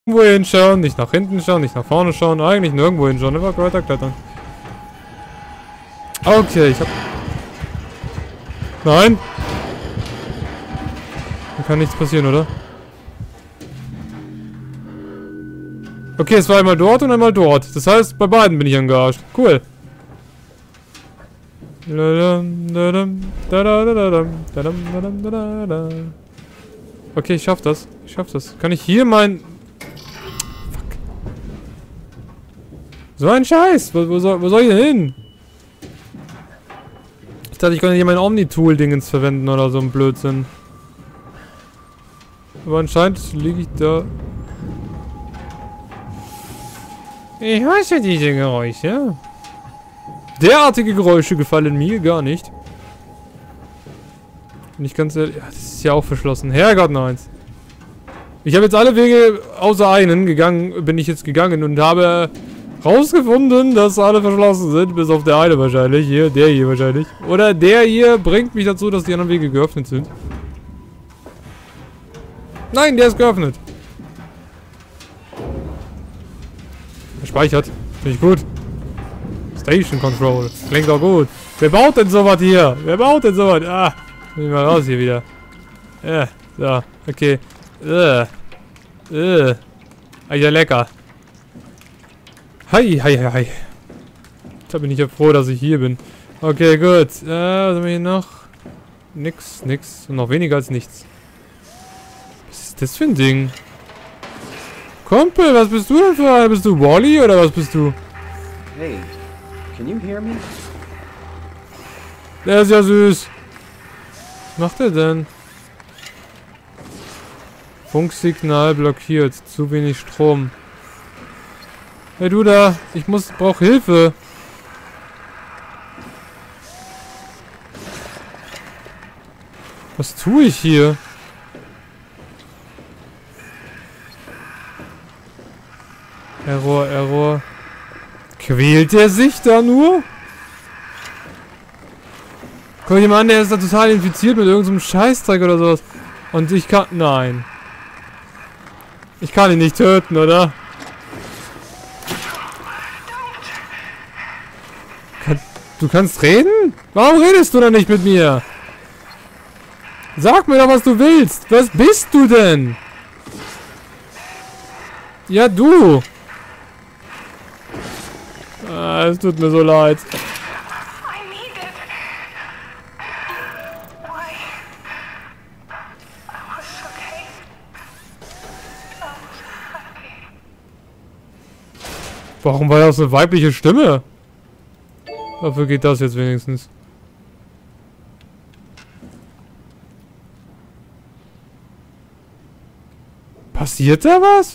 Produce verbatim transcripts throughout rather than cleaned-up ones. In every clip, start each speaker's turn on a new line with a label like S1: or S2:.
S1: Irgendwo hinschauen, nicht nach hinten schauen, nicht nach vorne schauen, eigentlich nirgendwo hinschauen, einfach weiterklettern. Okay, ich hab... Nein! Da kann nichts passieren, oder? Okay, es war einmal dort und einmal dort. Das heißt, bei beiden bin ich angearscht. Cool. Okay, ich schaff das. Ich schaff das. Kann ich hier mein... Fuck. So ein Scheiß. Wo, wo, soll, wo soll ich denn hin? Ich dachte, ich könnte hier mein Omni-Tool-Dingens verwenden oder so ein Blödsinn. Aber anscheinend liege ich da... Ich hasse diese Geräusche. Derartige Geräusche gefallen mir gar nicht. Bin ich ganz ehrlich... Ja, das ist ja auch verschlossen. Herrgott, nein. Ich habe jetzt alle Wege außer einen gegangen, bin ich jetzt gegangen und habe rausgefunden, dass alle verschlossen sind. Bis auf der eine wahrscheinlich. Hier, der hier wahrscheinlich. Oder der hier bringt mich dazu, dass die anderen Wege geöffnet sind. Nein, der ist geöffnet. Gespeichert. Finde ich gut. Station Control. Klingt auch gut. Wer baut denn sowas hier? Wer baut denn sowas? Ah. Bin ich mal raus hier wieder. Ja. So. Okay. Äh. Äh. Ah, ja, lecker. Hi, hi, hi, hi. Da bin ich ja froh, dass ich hier bin. Okay, gut. Äh, was haben wir hier noch? Nix, nix. Und noch weniger als nichts. Was ist das für ein Ding? Kumpel, was bist du denn für einer? Bist du Wally oder was bist du?
S2: Hey, can you hear me?
S1: Der ist ja süß. Was macht er denn? Funksignal blockiert. Zu wenig Strom. Hey du da, ich muss, brauch Hilfe. Was tue ich hier? Error, Error. Quält er sich da nur? Guck mal an, der ist da total infiziert mit irgendeinem Scheißdreck oder sowas. Und ich kann... Nein. Ich kann ihn nicht töten, oder? Kann, du kannst reden? Warum redest du dann nicht mit mir? Sag mir doch, was du willst. Was bist du denn? Ja, du. Ah, es tut mir so leid. Warum war das eine weibliche Stimme? Dafür geht das jetzt wenigstens. Passiert da was?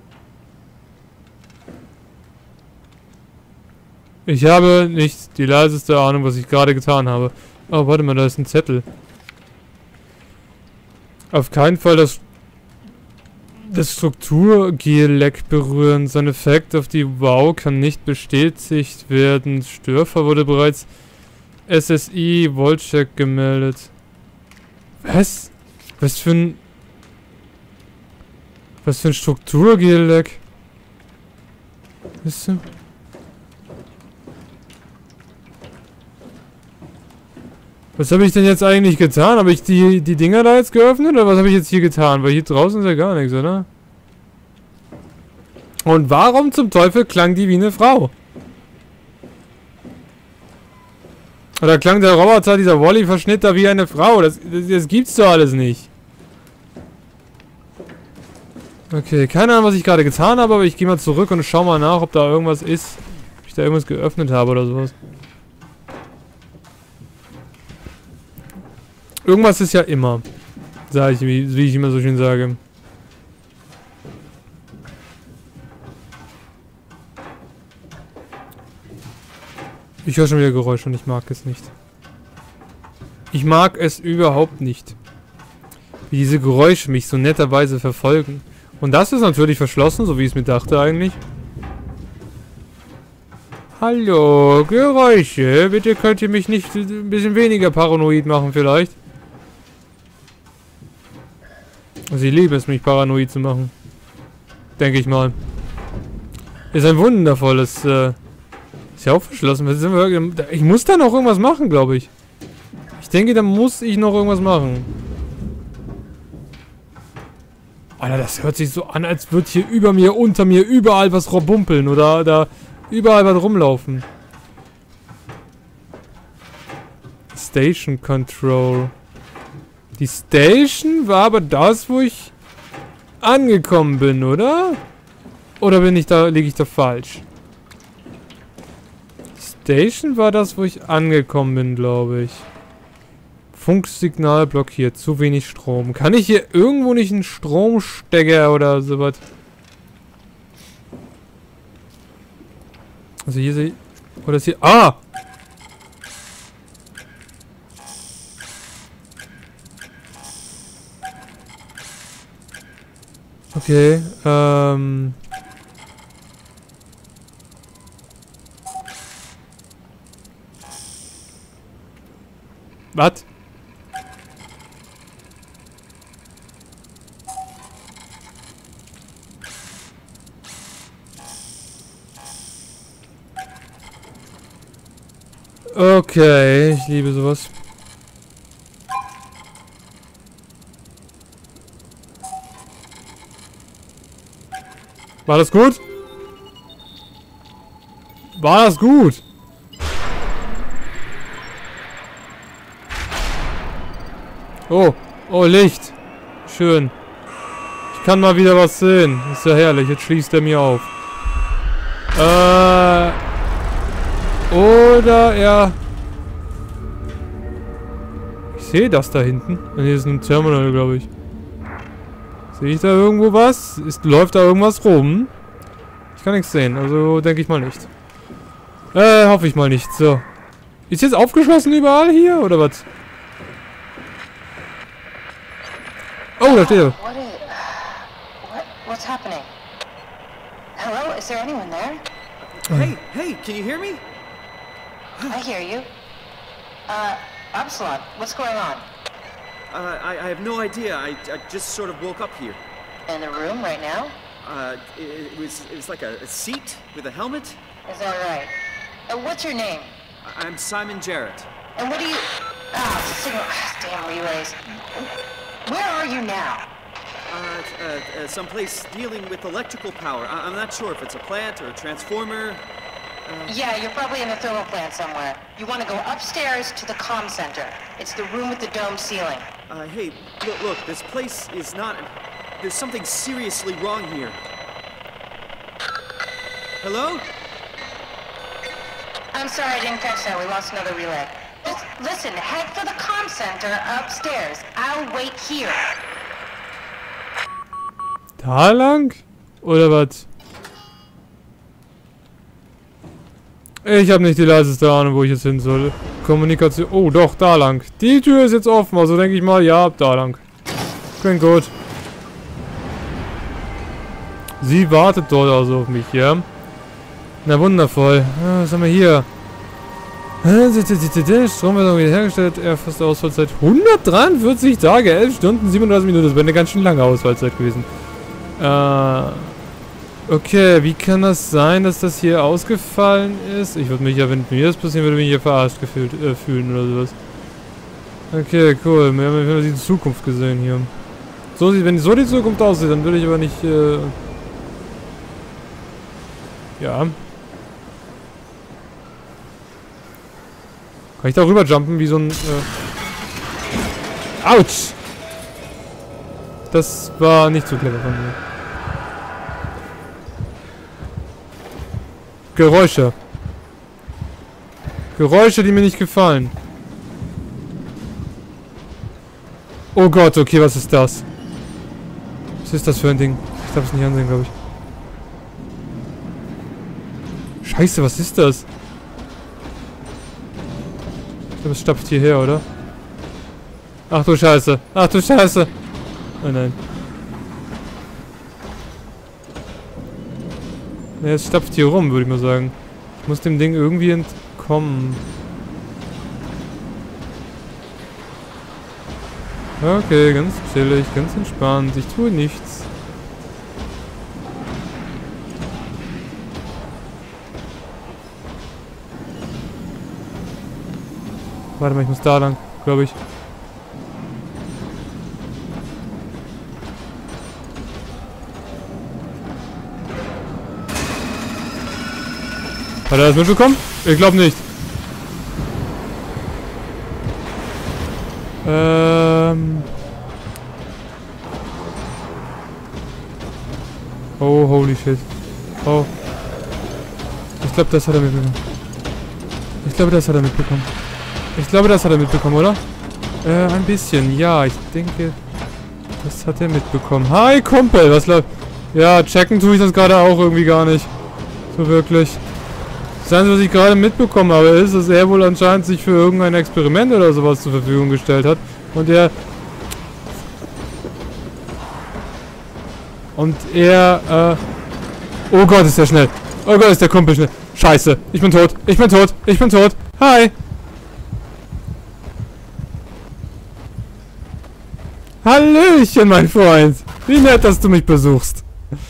S1: Ich habe nicht die leiseste Ahnung, was ich gerade getan habe. Oh, warte mal, da ist ein Zettel. Auf keinen Fall das, das Strukturgel-Leck berühren. Sein Effekt auf die WoW kann nicht bestätigt werden. Störfer wurde bereits S S I-Volcheck gemeldet. Was? Was für ein... Was für ein Strukturgel-Leck? Weißt du? Was habe ich denn jetzt eigentlich getan? Habe ich die, die Dinger da jetzt geöffnet? Oder was habe ich jetzt hier getan? Weil hier draußen ist ja gar nichts, oder? Und warum zum Teufel klang die wie eine Frau? Oder klang der Roboter, dieser Wally-Verschnitt da wie eine Frau? Das, das, das gibt's doch alles nicht. Okay, keine Ahnung, was ich gerade getan habe, aber ich gehe mal zurück und schau mal nach, ob da irgendwas ist. Ob ich da irgendwas geöffnet habe oder sowas. Irgendwas ist ja immer. Sag ich, wie, wie ich immer so schön sage. Ich höre schon wieder Geräusche und ich mag es nicht. Ich mag es überhaupt nicht. Wie diese Geräusche mich so netterweise verfolgen. Und das ist natürlich verschlossen, so wie ich es mir dachte eigentlich. Hallo, Geräusche. Bitte könnt ihr mich nicht ein bisschen weniger paranoid machen vielleicht? Sie lieben es, mich paranoid zu machen. denke ich mal. Ist ein wundervolles, äh, ist ja auch verschlossen. Ich muss da noch irgendwas machen, glaube ich. Ich denke, da muss ich noch irgendwas machen. Alter, das hört sich so an, als würde hier über mir, unter mir, überall was rumbumpeln oder da überall was rumlaufen. Station Control. Die Station war aber das, wo ich angekommen bin, oder? Oder bin ich da, liege ich da falsch? Station war das, wo ich angekommen bin, glaube ich. Funksignal blockiert, zu wenig Strom. Kann ich hier irgendwo nicht einen Stromstecker oder sowas? Also hier sehe ich... Oder ist hier... Ah! Okay, ähm... Was? Okay, ich liebe sowas. War das gut? War das gut? Oh, oh, Licht. Schön. Ich kann mal wieder was sehen. Ist ja herrlich. Jetzt schließt er mir auf. Äh... Oder er... Ich sehe das da hinten. Hier ist ein Terminal, glaube ich. Sehe ich da irgendwo was? Ist, läuft da irgendwas rum? Ich kann nichts sehen. Also denke ich mal nicht. Äh, hoffe ich mal nicht. So. Ist jetzt aufgeschlossen überall hier? Oder was? Oh, da steht er.
S3: What is... What, what's happening? Hello? Is there anyone there?
S2: Hey, hey, can you hear me?
S3: I hear you. Uh, Absalon, what's going on?
S2: Uh, I, I have no idea. I, I just sort of woke up here.
S3: In the room right now?
S2: Uh, it, it was it was like a, a seat with a helmet.
S3: Is that right? Uh, what's your name?
S2: I, I'm Simon Jarrett.
S3: And what do you... Ah, it's a signal... Ah, damn relays. Where are you now?
S2: Uh, uh, uh, someplace dealing with electrical power. I, I'm not sure if it's a plant or a transformer. Uh,
S3: Yeah, you're probably in the thermal plant somewhere. You want to go upstairs to the comm center. It's the room with the dome ceiling.
S2: uh, hey, look, look, this place is not... There's something seriously wrong here. Hello?
S3: I'm sorry, I didn't catch that. We lost another relay. Just listen, head for the comm center upstairs. I'll wait here.
S1: Da lang? Oder was? Ich habe nicht die leiseste Ahnung, wo ich jetzt hin soll. Kommunikation... Oh, doch, da lang. Die Tür ist jetzt offen, also denke ich mal, ja, da lang. Klingt gut. Sie wartet dort also auf mich, ja? Na, wundervoll. Ah, was haben wir hier? Strom wird wiederhergestellt. Erfasste Ausfallzeit hundertdreiundvierzig Tage, elf Stunden, siebenunddreißig Minuten. Das wäre eine ganz schön lange Ausfallzeit gewesen. Äh... Okay, wie kann das sein, dass das hier ausgefallen ist? Ich würde mich ja, wenn mir das passieren würde, mich hier verarscht gefühlt, äh, fühlen oder sowas. Okay, cool. Wir haben, wir haben die Zukunft gesehen hier. So, wenn so die Zukunft aussieht, dann würde ich aber nicht, äh... Ja. Kann ich da rüber jumpen, wie so ein, äh... Autsch! Das war nicht so clever von mir. Geräusche. Geräusche, die mir nicht gefallen. Oh Gott, okay, was ist das? Was ist das für ein Ding? Ich darf es nicht ansehen, glaube ich. Scheiße, was ist das? Ich glaube, es stapft hierher, oder? Ach du Scheiße. Ach du Scheiße. Oh nein. Ja, es stapft hier rum, würde ich mal sagen. Ich muss dem Ding irgendwie entkommen. Okay, ganz chillig, ganz entspannt. Ich tue nichts. Warte mal, ich muss da lang, glaube ich. Hat er das mitbekommen? Ich glaube nicht. Ähm. Oh, holy shit. Oh. Ich glaube, das hat er mitbekommen. Ich glaube, das hat er mitbekommen. Ich glaube, das hat er mitbekommen, oder? Äh, ein bisschen. Ja, ich denke, das hat er mitbekommen. Hi, Kumpel. Was läuft? Ja, checken tue ich das gerade auch irgendwie gar nicht. So wirklich. Das Einzige, was ich gerade mitbekommen habe, ist, dass er wohl anscheinend sich für irgendein Experiment oder sowas zur Verfügung gestellt hat. Und er... Und er, äh... Oh Gott, ist der schnell. Oh Gott, ist der Kumpel schnell. Scheiße. Ich bin tot. Ich bin tot. Ich bin tot. Hi. Hallöchen, mein Freund. Wie nett, dass du mich besuchst.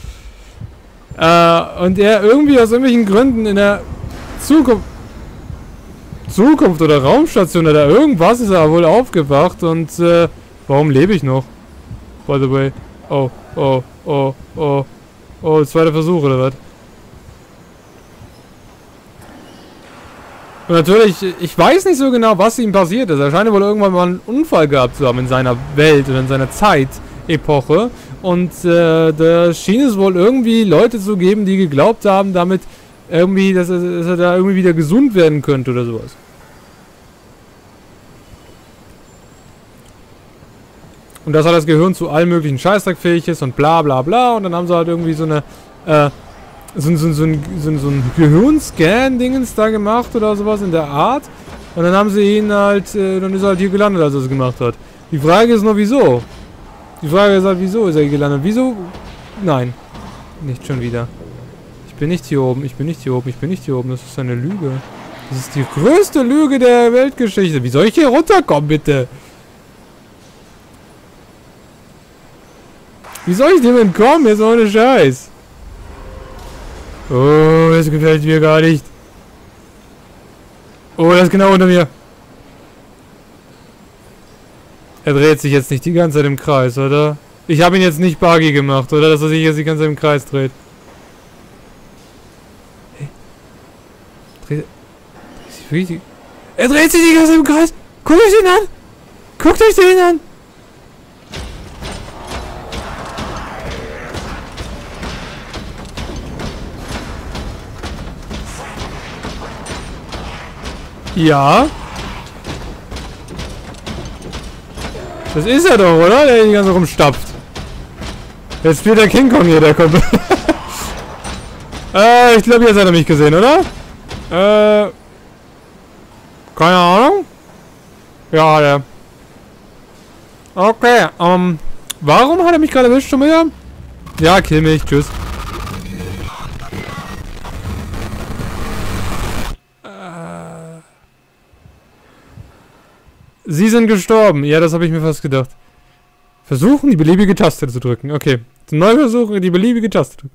S1: Äh, und er irgendwie aus irgendwelchen Gründen in der Zukunft... Zukunft oder Raumstation oder irgendwas ist er wohl aufgewacht und, äh... Warum lebe ich noch? By the way. Oh, oh, oh, oh. Oh, zweiter Versuch, oder was? Und natürlich, ich weiß nicht so genau, was ihm passiert ist. Er scheint wohl irgendwann mal einen Unfall gehabt zu haben in seiner Welt oder in seiner Zeit-Epoche. Und äh, da schien es wohl irgendwie Leute zu geben, die geglaubt haben, damit irgendwie, dass er, dass er da irgendwie wieder gesund werden könnte oder sowas. Und dass er das Gehirn zu allen möglichen Scheißdreck fähig ist und bla bla bla. Und dann haben sie halt irgendwie so eine, äh, so, so, so, ein, so, so ein Gehirnscan-Dingens da gemacht oder sowas in der Art. Und dann haben sie ihn halt, äh, dann ist er halt hier gelandet, als er es gemacht hat. Die Frage ist nur, wieso? Die Frage ist halt, wieso ist er gelandet? Wieso? Nein. Nicht schon wieder. Ich bin nicht hier oben, ich bin nicht hier oben, ich bin nicht hier oben. Das ist eine Lüge. Das ist die größte Lüge der Weltgeschichte. Wie soll ich hier runterkommen, bitte? Wie soll ich dem entkommen? Jetzt ohne Scheiß. Oh, das gefällt mir gar nicht. Oh, das ist genau unter mir. Er dreht sich jetzt nicht die ganze Zeit im Kreis, oder? Ich habe ihn jetzt nicht buggy gemacht, oder? Dass er sich jetzt die ganze Zeit im Kreis dreht. Hey. Dreht er sich die... Er dreht sich die ganze Zeit im Kreis! Guckt euch den an! Guckt euch den an! Ja. Das ist er doch, oder? Der die ganze Zeit rumstapft. Jetzt spielt der King Kong hier, der kommt. äh, ich glaube, jetzt hat er mich gesehen, oder? Äh. Keine Ahnung. Ja, hat er. Okay, ähm. Warum hat er mich gerade erwischt schon wieder? Ja, kill mich. Tschüss. Sie sind gestorben. Ja, das habe ich mir fast gedacht. Versuchen, die beliebige Taste zu drücken. Okay. Zum Neuversuchen, die beliebige Taste drücken.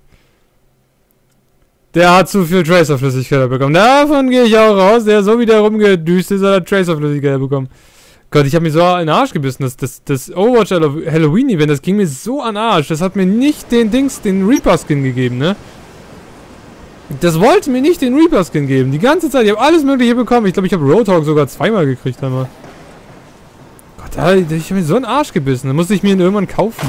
S1: Der hat zu viel Tracer-Flüssigkeit bekommen. Davon gehe ich auch raus. Der so wieder rumgedüst ist, hat er Tracer-Flüssigkeit bekommen. Gott, ich habe mich so an den Arsch gebissen. Das, das, das Overwatch Halloween-Event, das ging mir so an den Arsch. Das hat mir nicht den Dings, den Reaper-Skin gegeben, ne? Das wollte mir nicht den Reaper-Skin geben. Die ganze Zeit. Ich habe alles Mögliche bekommen. Ich glaube, ich habe Roadhog sogar zweimal gekriegt einmal. Da, ich habe mir so einen Arsch gebissen. Da musste ich mir ihn irgendwann kaufen.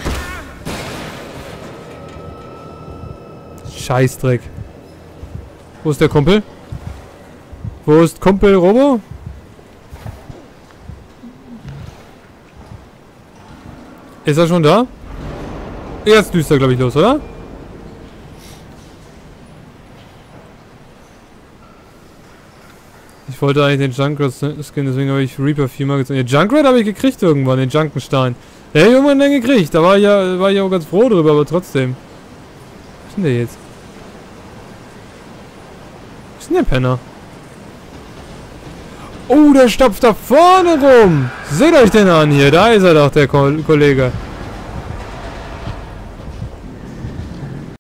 S1: Scheißdreck. Wo ist der Kumpel? Wo ist Kumpel Robo? Ist er schon da? Jetzt düst er, glaube ich, los, oder? Ich wollte eigentlich den Junkrat-Skin, deswegen habe ich Reaper viermal gezogen. Den Junkrat habe ich gekriegt irgendwann, den Junkenstein. Den habe ich irgendwann dann gekriegt. Da war ich, ja, war ich auch ganz froh drüber, aber trotzdem. Was ist denn der jetzt? Was ist denn der Penner? Oh, der stopft da vorne rum. Seht euch den an hier. Da ist er doch, der Ko Kollege.